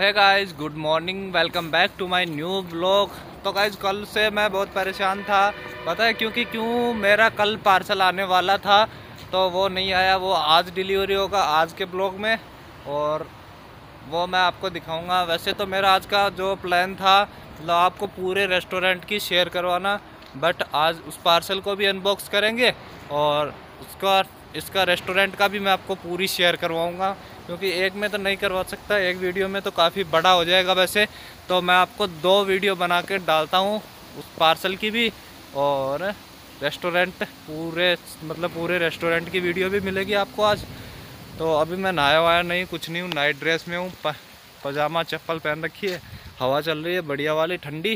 Hey guys, good morning, welcome back to my new blog. तो guys कल से मैं बहुत परेशान था, पता है क्यों मेरा कल पार्सल आने वाला था तो वो नहीं आया। वो आज डिलीवरी होगा आज के ब्लॉग में और वो मैं आपको दिखाऊंगा। वैसे तो मेरा आज का जो प्लान था मतलब आपको पूरे रेस्टोरेंट की शेयर करवाना, बट आज उस पार्सल को भी अनबॉक्स करेंगे और इसका रेस्टोरेंट का भी मैं आपको पूरी शेयर करवाऊंगा, क्योंकि एक में तो नहीं करवा सकता, एक वीडियो में तो काफ़ी बड़ा हो जाएगा। वैसे तो मैं आपको 2 वीडियो बना के डालता हूँ, उस पार्सल की भी और रेस्टोरेंट पूरे रेस्टोरेंट की वीडियो भी मिलेगी आपको आज। तो अभी मैं नहाया वाया नहीं, कुछ नहीं हूँ, नाइट ड्रेस में हूँ, पजामा चप्पल पहन रखी है, हवा चल रही है बढ़िया वाली ठंडी।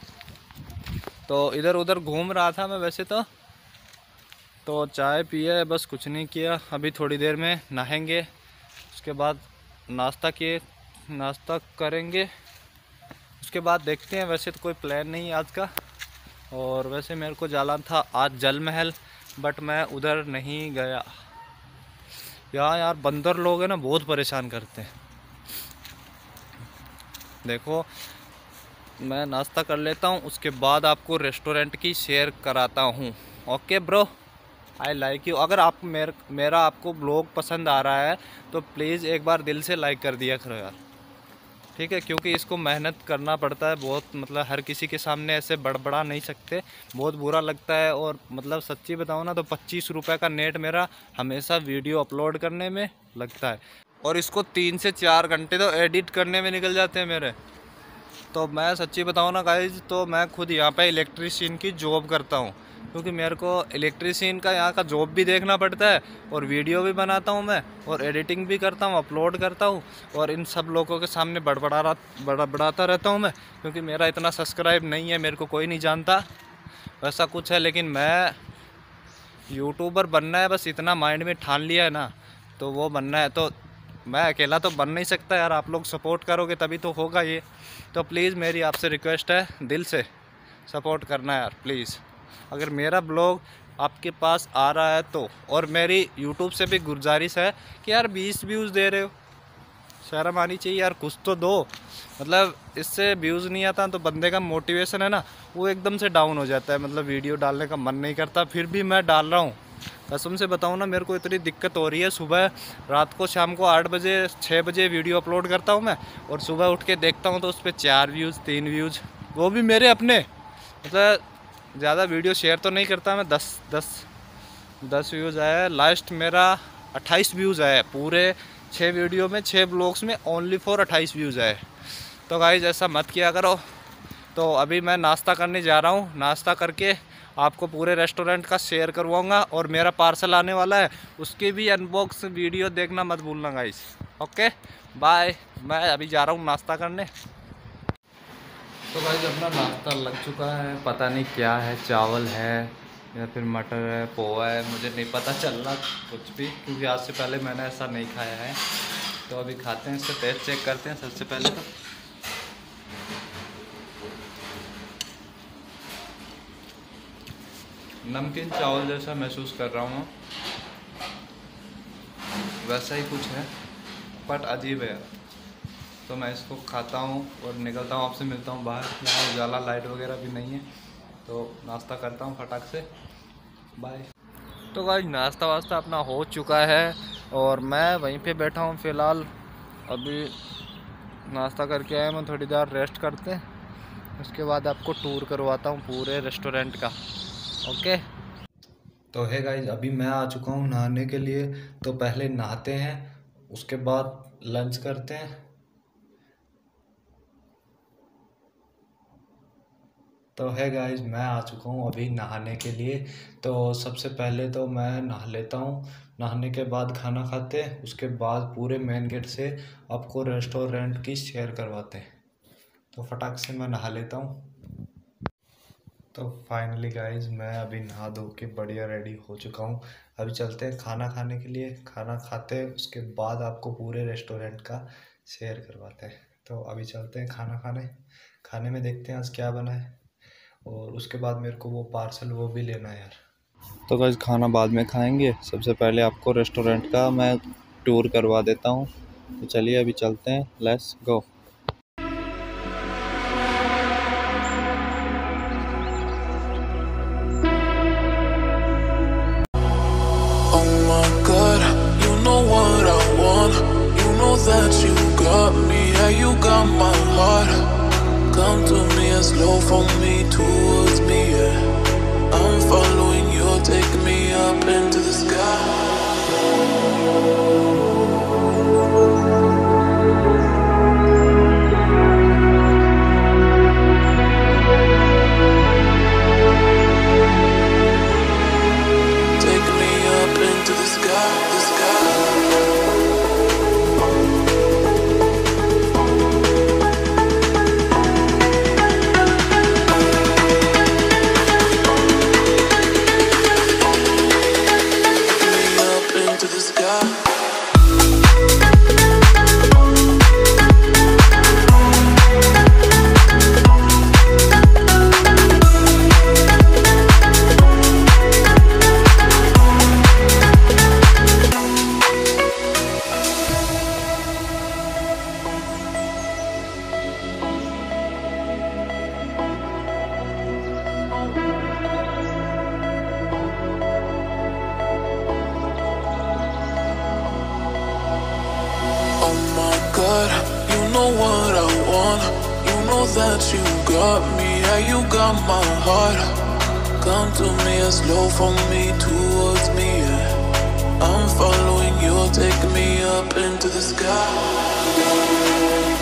तो इधर उधर घूम रहा था मैं वैसे तो चाय पिए, बस कुछ नहीं किया। अभी थोड़ी देर में नहाएंगे, उसके बाद नाश्ता करेंगे, उसके बाद देखते हैं। वैसे तो कोई प्लान नहीं आज का, और वैसे मेरे को जाना था आज जल महल, बट मैं उधर नहीं गया। यहाँ यार बंदर लोग हैं ना, बहुत परेशान करते हैं। देखो मैं नाश्ता कर लेता हूँ, उसके बाद आपको रेस्टोरेंट की शेयर कराता हूँ। Okay bro, I like you. अगर आप मेरा आपको ब्लॉग पसंद आ रहा है तो प्लीज़ एक बार दिल से लाइक कर दिया करो यार, ठीक है? क्योंकि इसको मेहनत करना पड़ता है बहुत, मतलब हर किसी के सामने ऐसे बड़बड़ा नहीं सकते, बहुत बुरा लगता है। और मतलब सच्ची बताऊँ ना तो 25 रुपये का नेट मेरा हमेशा वीडियो अपलोड करने में लगता है, और इसको 3 से 4 घंटे तो एडिट करने में निकल जाते हैं मेरे। तो मैं सच्ची बताऊँ ना गाइज, तो मैं खुद यहाँ पे इलेक्ट्रीशियन की जॉब करता हूँ, क्योंकि मेरे को इलेक्ट्रीशियन का यहाँ का जॉब भी देखना पड़ता है, और वीडियो भी बनाता हूँ मैं, और एडिटिंग भी करता हूँ, अपलोड करता हूँ, और इन सब लोगों के सामने बड़बड़ाता रहता हूँ मैं, क्योंकि मेरा इतना सब्सक्राइब नहीं है, मेरे को कोई नहीं जानता वैसा कुछ है। लेकिन मैं यूट्यूबर बनना है, बस इतना माइंड में ठान लिया है ना, तो वो बनना है। तो मैं अकेला तो बन नहीं सकता यार, आप लोग सपोर्ट करोगे तभी तो होगा ये। तो प्लीज़ मेरी आपसे रिक्वेस्ट है, दिल से सपोर्ट करना यार प्लीज़। अगर मेरा ब्लॉग आपके पास आ रहा है तो, और मेरी यूट्यूब से भी गुजारिश है कि यार 20 व्यूज़ दे रहे हो, शर्म आनी चाहिए यार, कुछ तो दो। मतलब इससे व्यूज़ नहीं आता तो बंदे का मोटिवेशन है ना वो एकदम से डाउन हो जाता है, मतलब वीडियो डालने का मन नहीं करता। फिर भी मैं डाल रहा हूँ, कसम से बताऊँ ना, मेरे को इतनी दिक्कत हो रही है। सुबह रात को शाम को 8 बजे 6 बजे वीडियो अपलोड करता हूँ मैं, और सुबह उठ के देखता हूँ तो उस पर 4 व्यूज़ 3 व्यूज़, वो भी मेरे अपने। मतलब ज़्यादा वीडियो शेयर तो नहीं करता मैं, 10 व्यूज़ आया लास्ट मेरा, 28 व्यूज़ आए पूरे 6 वीडियो में, 6 ब्लॉग्स में ओनली फॉर 28 व्यूज़ आए। तो गाइस ऐसा मत किया करो। तो अभी मैं नाश्ता करने जा रहा हूँ, नाश्ता करके आपको पूरे रेस्टोरेंट का शेयर करवाऊँगा, और मेरा पार्सल आने वाला है उसकी भी अनबॉक्स वीडियो देखना मत भूलना गाइस। ओके बाय, मैं अभी जा रहा हूँ नाश्ता करने। तो गाइस अपना नाश्ता लग चुका है, पता नहीं क्या है, चावल है या फिर मटर है, पोहा है, मुझे नहीं पता चल रहा कुछ भी, क्योंकि आज से पहले मैंने ऐसा नहीं खाया है। तो अभी खाते हैं, इसका टेस्ट चेक करते हैं सबसे पहले तो। नमकीन चावल जैसा महसूस कर रहा हूँ, वैसा ही कुछ है बट अजीब है। तो मैं इसको खाता हूँ और निकलता हूँ, आपसे मिलता हूँ बाहर। यहाँ उजाला लाइट वगैरह भी नहीं है, तो नाश्ता करता हूँ फटाक से, बाय। तो गाइस नाश्ता वास्ता अपना हो चुका है और मैं वहीं पे बैठा हूँ फ़िलहाल। अभी नाश्ता करके आया, मैं थोड़ी देर रेस्ट करते हैं, उसके बाद आपको टूर करवाता हूँ पूरे रेस्टोरेंट का। ओके तो है गाइस, अभी मैं आ चुका हूँ नहाने के लिए। तो पहले नहाते हैं, उसके बाद लंच करते हैं। तो है गाइस, मैं आ चुका हूँ अभी नहाने के लिए। तो सबसे पहले तो मैं नहा लेता हूँ, नहाने के बाद खाना खाते हैं, उसके बाद पूरे मेन गेट से आपको रेस्टोरेंट की शेयर करवाते हैं। तो फटाक से मैं नहा लेता हूँ। तो फाइनली गाइस मैं अभी नहा धो के बढ़िया रेडी हो चुका हूँ। अभी चलते हैं खाना खाने के लिए, खाना खाते हैं उसके बाद आपको पूरे रेस्टोरेंट का शेयर करवाते हैं। तो अभी चलते हैं खाना खाने, खाने में देखते हैं आज क्या बना है, और उसके बाद मेरे को वो पार्सल वो भी लेना है यार। तो गाइस खाना बाद में खाएंगे, सबसे पहले आपको रेस्टोरेंट का मैं टूर करवा देता हूँ। तो चलिए अभी चलते हैं, let's go. slow for me, towards me, yeah. I'm following you, take me up into the sky. God, you know what I want. You know that you got me, yeah, you got my heart. Come to me, slow for me, towards me, yeah. I'm following you, take me up into the sky.